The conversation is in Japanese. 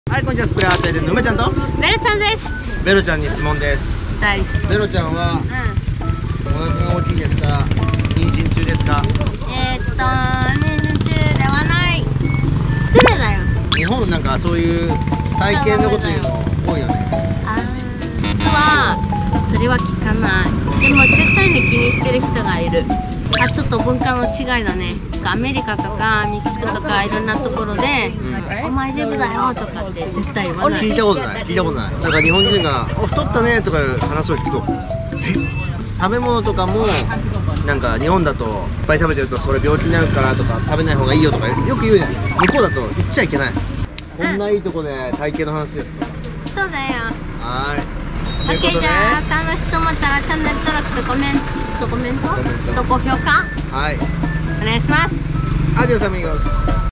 はい、こんにちは。スプレーアートで梅ちゃんとベルちゃんです。 ベロちゃんに質問です。 大好き。 ベロちゃんはお腹が大きいですか、妊娠中ですか？ 妊娠中ではない。常だよ。 日本なんかそういう体験のこと言うの多いよね。 実はそれは聞かない。でも絶対に気にしてる人がいる。ちょっと文化の違いだね。アメリカとかメキシコとかいろんなところで、お前デブだよとかって絶対言わない。 聞いたことない、聞いたことない。なんか日本人が「お太ったね」とかいう話を聞くと、食べ物とかもなんか日本だといっぱい食べてるとそれ病気になるからとか食べない方がいいよとかよく言うじゃん。向こうだと言っちゃいけない。こんないいとこで体型の話です。 そうだよ。 はーい。 オッケー、じゃあ楽しいと思ったらチャンネル登録とコメントと高評価はい。 お願いします。 アディオスアミゴス。